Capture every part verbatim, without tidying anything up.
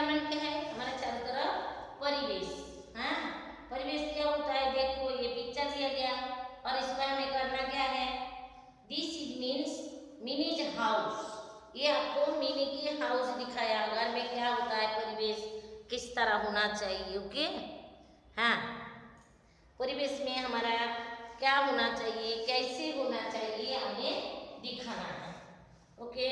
Environment क्या है? हमारे चारों तरफ परिवेश। हाँ, परिवेश क्या होता है? देखो ये पिक्चर दिया गया और इसमें हमें करना क्या है? This is means Mini's house. ये आपको मिनी की हाउस दिखाया, घर में क्या होता है, परिवेश किस तरह होना चाहिए। ओके, हाँ, परिवेश में हमारा क्या होना चाहिए, कैसे होना चाहिए, हमें दिखाना है। Okay,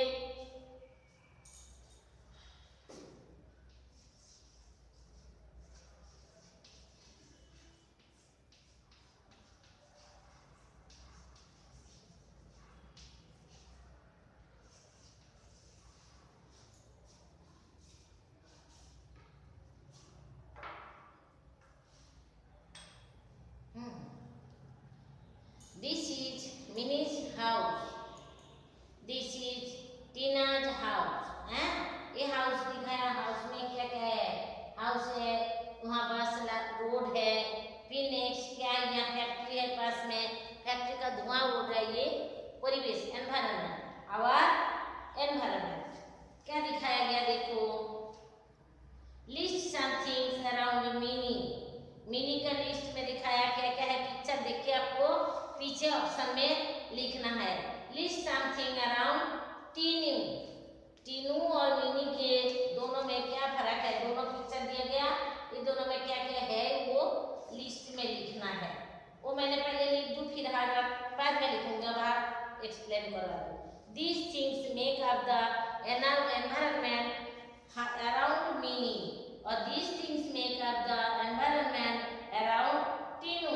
this is Mini's house, this is Tina's house. हैं, ये हाउस दिखाया, हाउस में क्या क्या है? हाउस है, वहाँ बस रोड है, फिर नेक्स्ट क्या है? यहाँ फैक्ट्री है पास में, फैक्ट्री का धुआं उड़ रहा है। ये परिवेश, एनवायरनमेंट, आवर एनवायरनमेंट क्या दिखाया गया? देखो, list some things around Mini. Mini का लिस्ट में दिखाया क्या क्या है? पिक्चर देख के आपको पीछे ऑप्शन में लिखना है। List something around Tinu. Tinu और मिनी के दोनों में क्या फर्क है? दोनों पिक्चर दिया गया, ये दोनों में क्या क्या है वो लिस्ट में लिखना है। वो मैंने पहले लिख दूं, फिर बाद में लिखूंगा, बाद एक्सप्लेन करवा दूं। These things make up the environment around Mini और these things make up the environment around Tinu.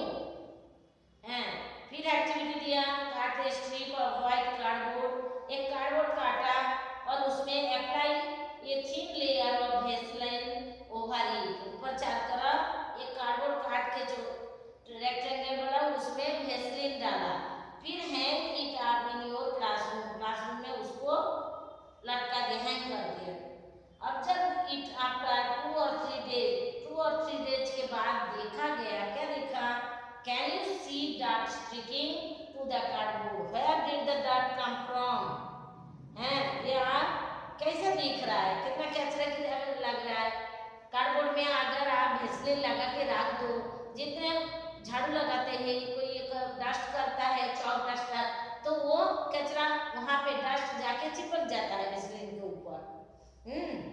फिर एक्टिविटी दिया, cut a strip of white cardboard. एक कार्डबोर्ड काटा और उसमें अप्लाई ये thin layer of Vaseline over it. ऊपर चार तरफ एक कार्डबोर्ड काट के जो रेक्टेंगल बना उसमें वेसलिन डाला। फिर hang it up in your classroom. Classroom में उसको लटका के हैंग कर दिया। ऑब्जर्व इट आफ्टर टू और थ्री डेज। टू और थ्री डेज के बाद देखा गया, क्या देखा? Can you see dust sticking to the cardboard? Where did the dust come from? हैं, ये आप कैसे दिख रहा है? कितना कचरा की लग रहा है? कार्डबोर्ड में अगर आप वेसलिन लगा के रख दो, जितने झाड़ू लगाते हैं, कोई एक डस्ट करता है, चौक डस्टर, तो वो कचरा वहां पे डस्ट जाके चिपक जाता है वेसलिन के ऊपर। हम्म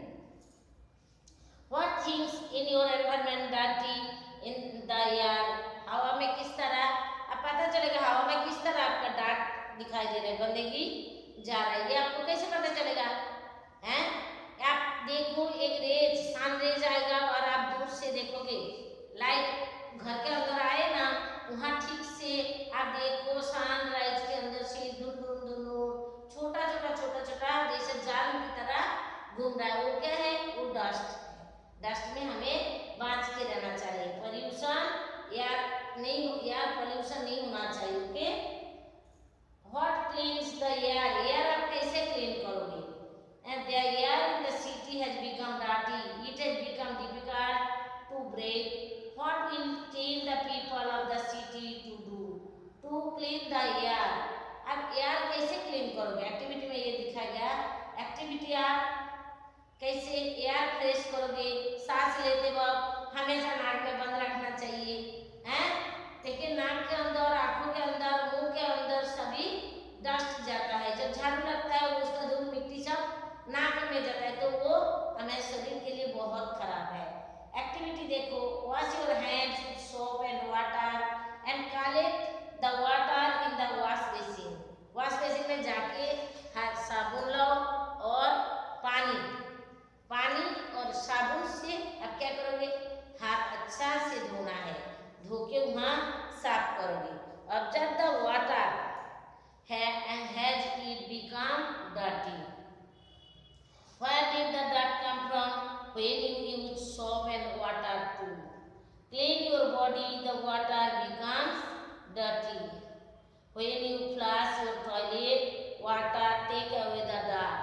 What things in your environment dirty in the air? हवा में किस तरह अब पता चलेगा? हवा में किस तरह आपका डार्ट दिखाई दे रहा है, गंदगी जा रहा है, ये आपको कैसे पता चलेगा? हैं, आप देखो, एक रेज सन रेज आएगा और आप दूर से देखोगे, लाइट घर के अंदर आए ना, वहाँ ठीक से आप देखो सनराइज के अंदर से दूर दूर दूर छोटा छोटा छोटा छोटा जैसे जाल की तरह घूम रहा है, वो क्या है? वो डस्ट। डस्ट में हमें बाँच के रहना चाहिए। पोल्यूशन एयर नहीं, एयर पोल्यूशन नहीं होना चाहिए। Okay, what cleans the air? Air आप कैसे क्लीन करोगे? And the air in the city has become dirty, it has become difficult to breathe. What will tell the people of the city to do to clean the air? आप air कैसे clean करोगे? Activity में ये दिखाया गया। Activity आप कैसे air fresh करोगे? सांस लेते वक्त हमेशा नाक में बंद रखना चाहिए, हैं? लेकिन नाक के अंदर, आंखों के अंदर, मुंह के अंदर सभी डस्ट जाता है। जब झाड़ू लगता है और उसका धूल मिट्टी सब नाक में जाता है, तो वो हमारे शरीर के लिए बहुत खराब है। एक्टिविटी देखो, wash your hands with soap and water and collect the water in the wash basin. Wash basin में जाके हाथ साबुन लो और पानी पानी और साबुन से अब क्या करोगे? हाथ अच्छा से धोना है, धो के वहाँ साफ करोगे। Observe the water has it become dirty. Where did the dirt come from? When you use soap and water to clean your body, the water becomes dirty. When you flush your toilet, water take away the dirt.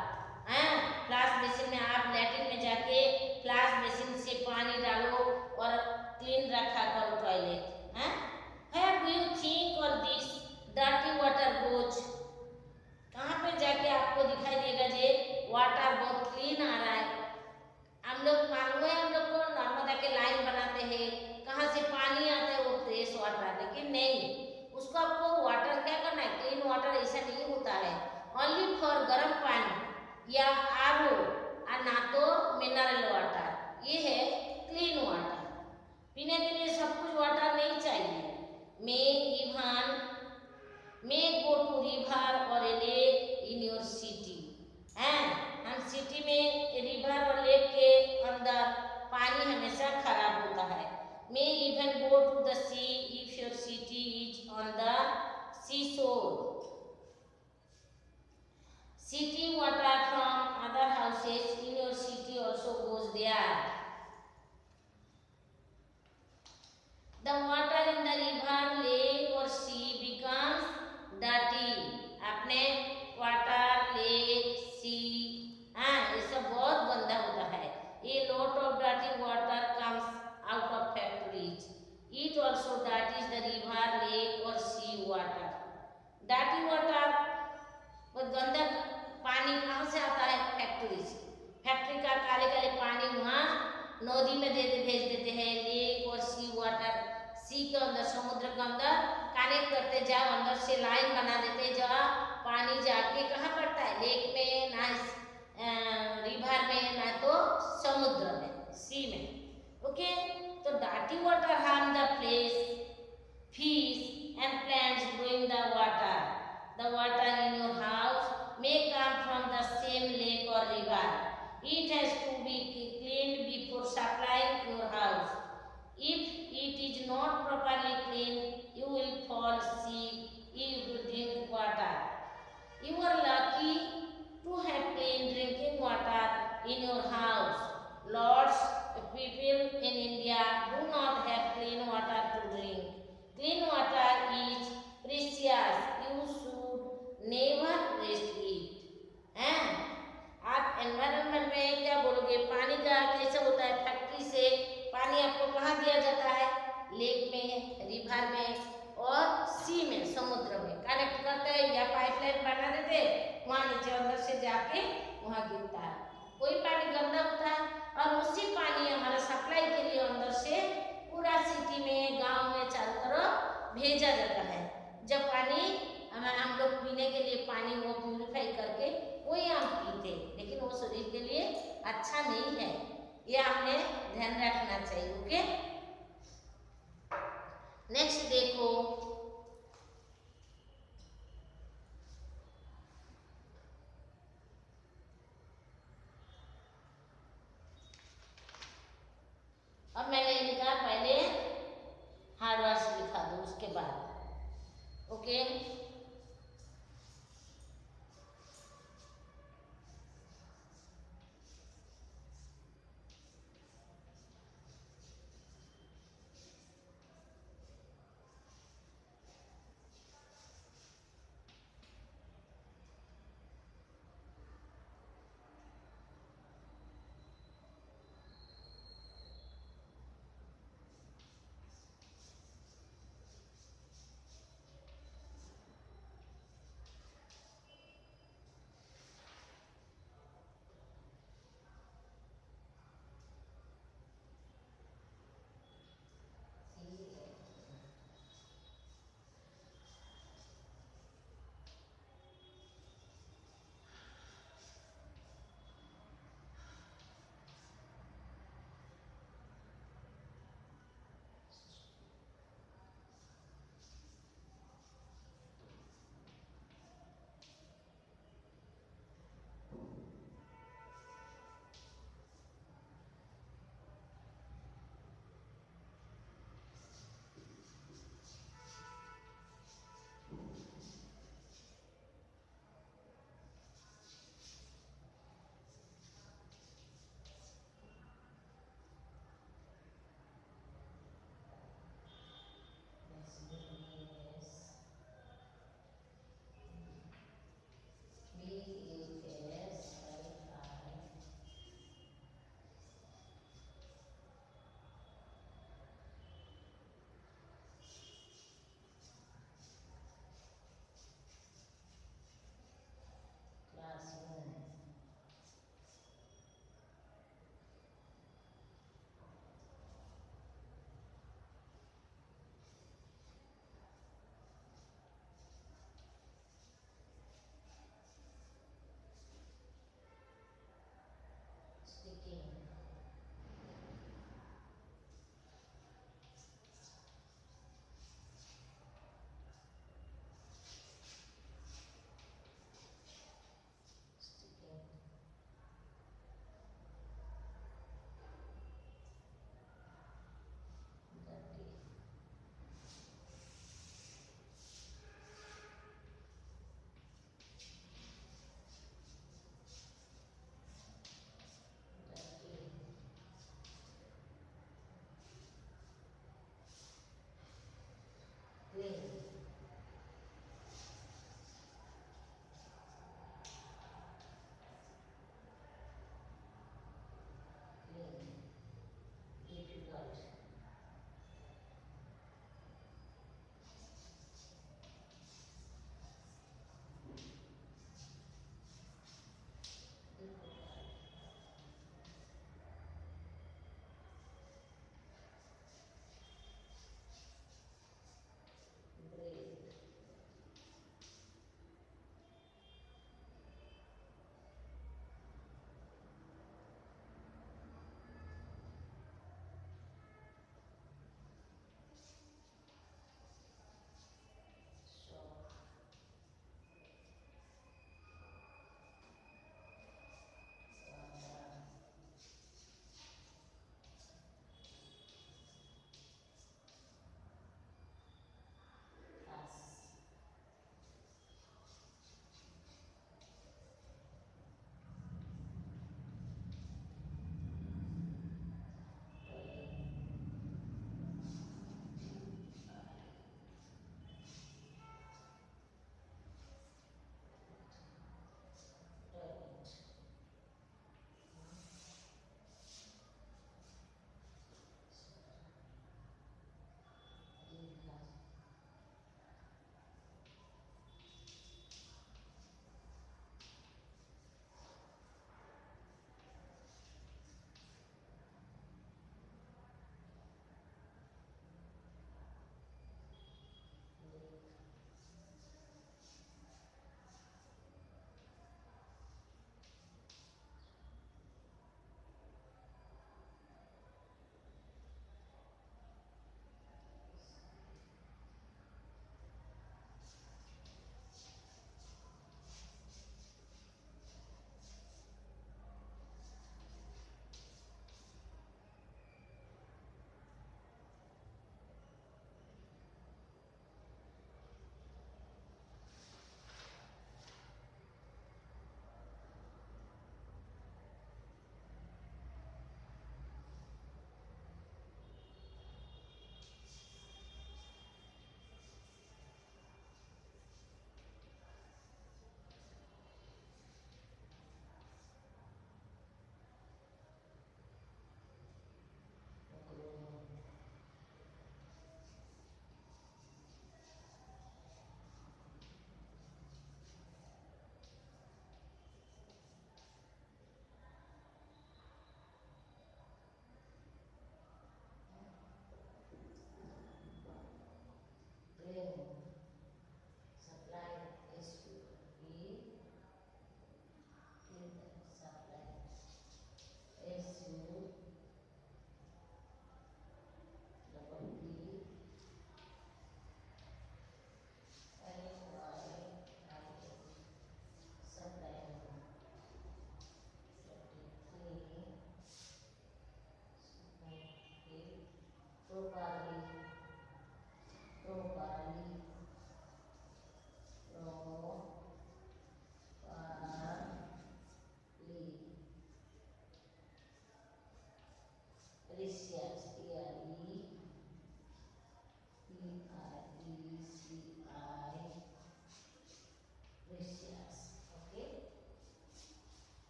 या R O और ना तो mineral water. ये है clean water. पीने के लिए सब कुछ वाटर नहीं चाहिए। May even may go to river और a lake in your city. हैं हम सिटी में रिवर और लेक के अंदर पानी हमेशा खराब होता है। May even go to the sea if your city is on the sea shore. City water from other houses in your city also goes there. The water in the river, lake or sea becomes dirty. अपने water, lake, sea, हाँ ये सब बहुत गंदा होता है। A lot of dirty water comes out of factories. It also dirties the river, lake or sea water. Dirty water बहुत गंदा पानी कहाँ से आता है? फैक्ट्री से। फैक्ट्री का काले काले पानी वहाँ नदी में दे दे भेज देते हैं। लेक और सी वाटर, सी के अंदर समुद्र के अंदर कनेक्ट करते जाओ, अंदर से लाइन बना देते जाओ, पानी जाके कहाँ पड़ता है? लेक में, ना रिवर में, ना तो समुद्र में, सी में। ओके, तो dirty water harm the place, fish and plants growing the water. The water in your house may come from the same lake or river. It has to be cleaned before supplying your house. If it is not properly cleaned, you will fall sick if you drink water. You are lucky to have clean drinking water in your house. Lots of people in India do not have clean water to drink. Clean water is precious. You should never waste it. हैं? आप environment में क्या बोलोगे? पानी का कैसे होता है? फैक्ट्री से पानी आपको कहाँ दिया जाता है? लेक में, रिवर में और सी में, समुद्र में कनेक्ट करते हैं या पाइपलाइन बना देते, वहाँ नीचे अंदर से जाके वहाँ गिरता है। कोई पानी गंदा होता है और उसी पानी हमारा सप्लाई के लिए अंदर से पूरा सिटी में, गांव में चारों तरफ भेजा जाता है। जब पानी हमें हम लोग पीने के लिए पानी वो प्यूरिफाई करके वही हम पीते, लेकिन वो शरीर के लिए अच्छा नहीं है। ये हमने ध्यान रखना चाहिए। ओके, नेक्स्ट देखो, अब मैंने इनका पहले हार्ड वर्ड्स लिखा दो उसके बाद। ओके,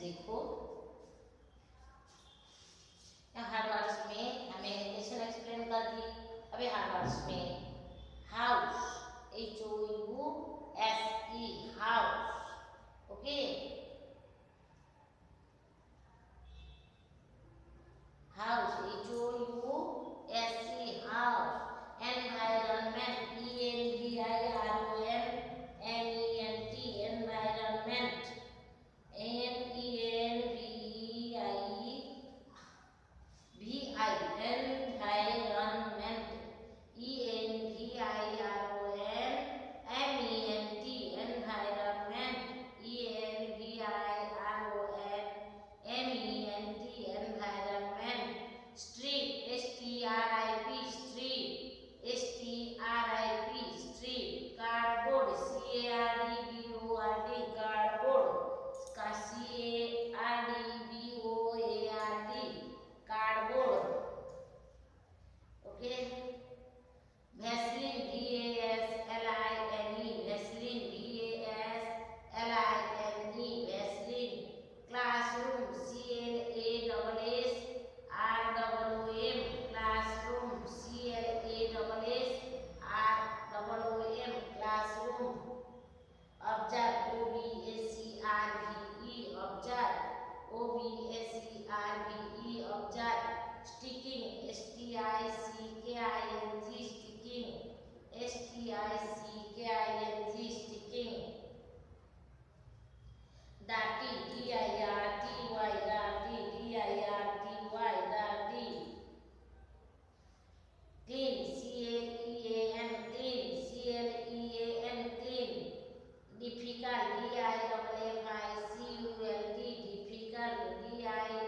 देखो हार्ड वर्ड्स में हमें क्वेश्चन एक्सप्लेन कर दी। अभी हार्ड वर्ड्स में house, H O U S E, house, okay. House, H O U S E, house. Environment, E N V I R O N M E N T, environment, N E N V I V I, environment, E N V I R O N M E N T, environment, E N V I R O N M E N T, environment. Street, S T R I P, street, S T R I P, street. Cardboard, C A R D B O R D, cardboard, का C A R D B O A R D, cardboard, okay. Vaseline, V A S L I N E, Vaseline, V A S L I N E, Vaseline. Classroom, C L A double S R double O M, classroom, C L A double S R double O M, classroom. Observe, O B A C R B E, observe, O B A C R B E, observe. Sticking, S T I सी के आई N ji, sticking, S T I सी के आई N जी, sticking. डाटी, D I R T Y, डाटी, D I R T Y, डाटी। Clean, C L E A N, clean, C L E A N, clean. Difficult, D I double F I C U L T, difficult, D I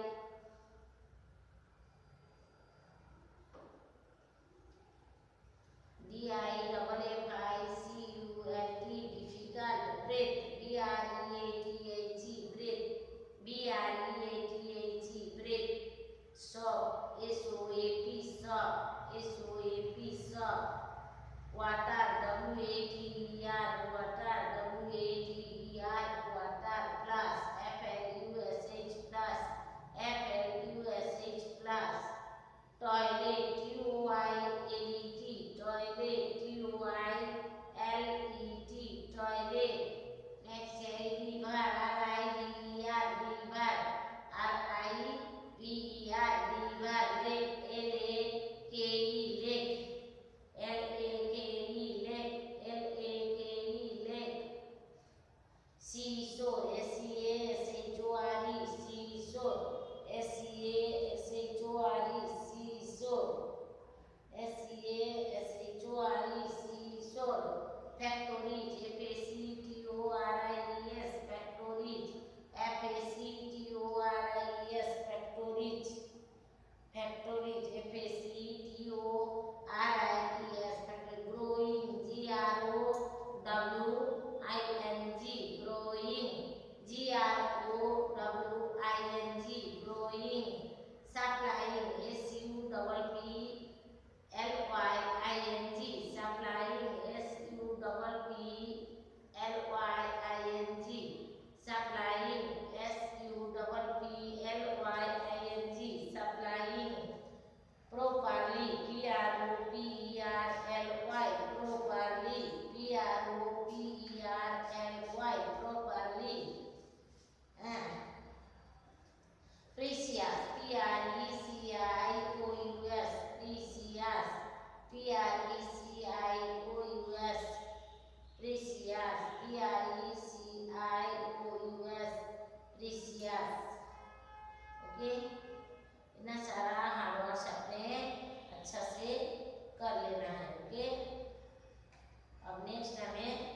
D I double F I C U L T, difficult. Breathe, B R E A T H E, breathe, B R E A T H E, breathe. Soap, S O A P, soap, S O A P, soap. Water, W A T E R, water, W A T E R, water. Flush, F L U S H, flush, F L U S H, flush. Toilet, T O I L E T, toilet, T O I L E T, toilet. Next है river, R I V E R, river, R I V E R, river. Lake, L A K E, lake, L A K E, lake, L A K E, lake. Seashore, S C A S H O R E, seashore, S C A S H O R E, seashore, S C A S H O R E, seashore. Factories, F A C T O R I E S, factories, F A C T O R I E S, factories, factories, F A C T O R I E S, factory. Growing, G R O W I N G, growing, G R O W I N G, growing. Supplying, S U double P L Y I N G, supplying, S U double P L Y I N G, supplying, S U double P L Y I N G, supplying. Properly, P R O P E R L Y, properly, P R O P E R L Y, properly. Precious, P R E C I O U S, precious, P R E C I O U S, precious, P R E C I O U S, precious, okay. इतना सारा hard words अपने अच्छा से कर लेना है, okay. अब next हमें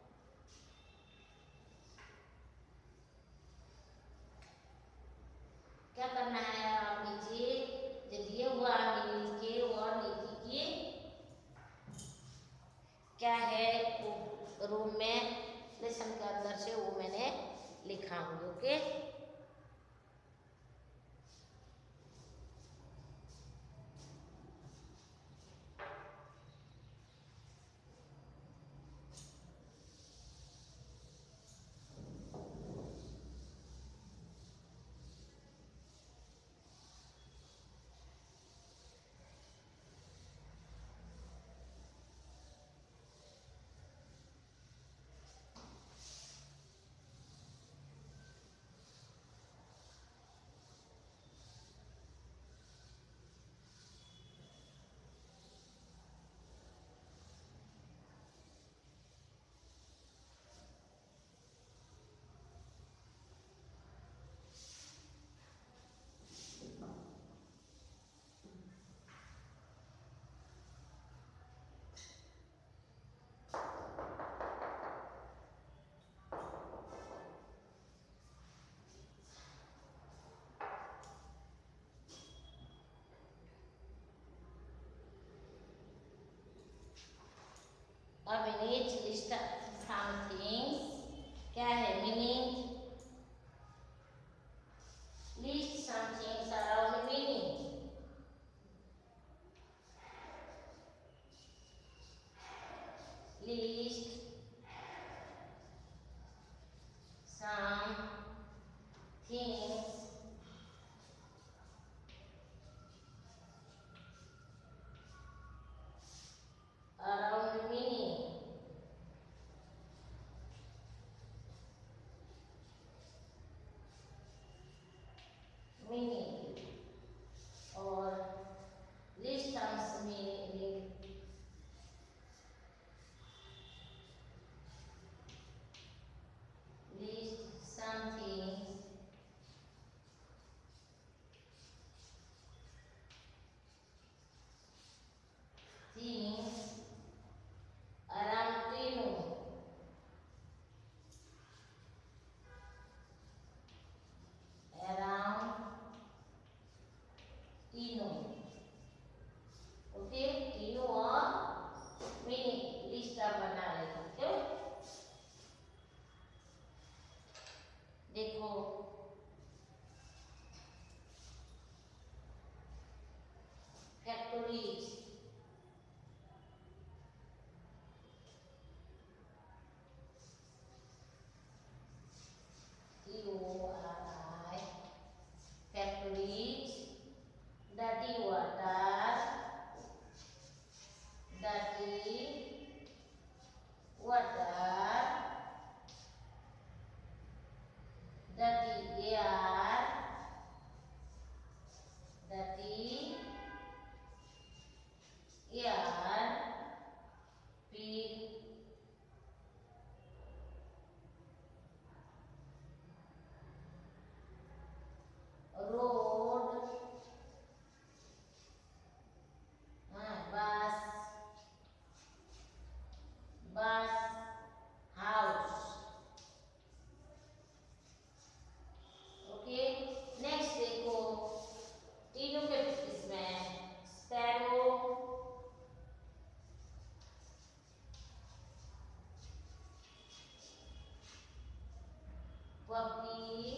क्या करना है, आप नीचे जो दिए हुआ मिल के और नीचे की क्या है रूम में लेसन के अंदर से वो मैंने लिखा हूँ, okay. A minute list some things. क्या है meaning? List some things around meaning. List some things around meaning. Meaning or list some meaning. List some things things around Tinu. Around Tinu. Okay, तीनों और meaning list आप बना लेते हो। Okay, देखो factories, T O R I, factories, dirty water, dirty water, dirty air, dirty air, pig, road, हाँ, bus, bus, house. Okay, next देखो तीनों के इसमें sparrow, puppy,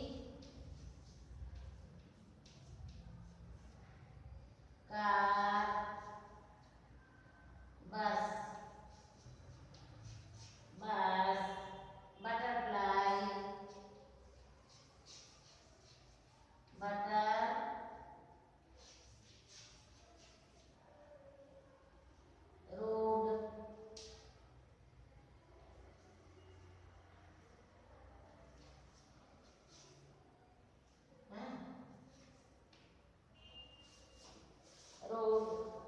car, bus, bus, butterfly, butter, road, हाँ, रोड,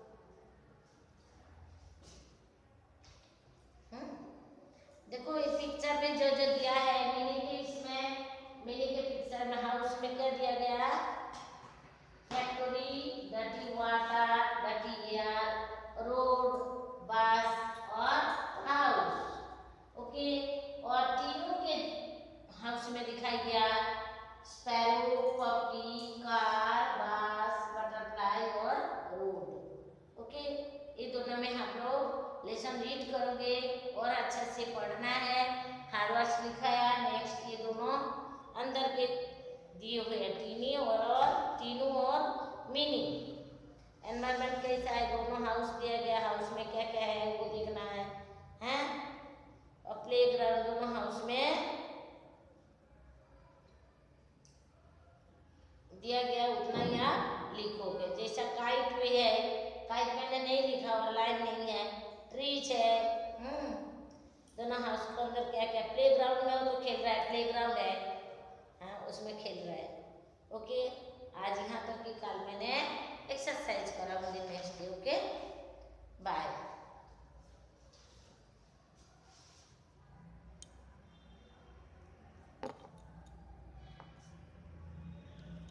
हाँ। देखो इस पिक्चर में जो जो दिया है मिनी के इसमें मिनी के पिक्चर में हाउस में कर दिया गया factory, dirty water, dirty air, road, bus और हाउस। ओके, और तीनों के हाउस में दिखाई गया sparrow, puppy, car, bus, butterfly और रोड। ओके, ये दोनों में हम लोग लेसन रीड करोगे और अच्छे से पढ़ना है। हार्ड वर्ड्स लिखा है। नेक्स्ट ये दोनों अंदर के दिए हुए हैं टीनी और, और तीनों और मीनिंग। एनवायरमेंट कैसा है, दोनों हाउस दिया गया, हाउस में क्या क्या है वो देखना है, हैं? और प्ले ग्राउंड दोनों हाउस में दिया गया उतना ही आप लिखोगे। जैसा काइट में है, काइट मैंने नहीं लिखा और लाइन नहीं है, ट्रीज है, हम्म दोनों हाउस के अंदर क्या क्या, प्ले ग्राउंड में वो तो खेल रहा है, प्ले ग्राउंड है, हाँ उसमें खेल रहा है। ओके, आज यहाँ तक कि कल मैंने एक्सरसाइज करा, मुझे नेक्स्ट डे। ओके।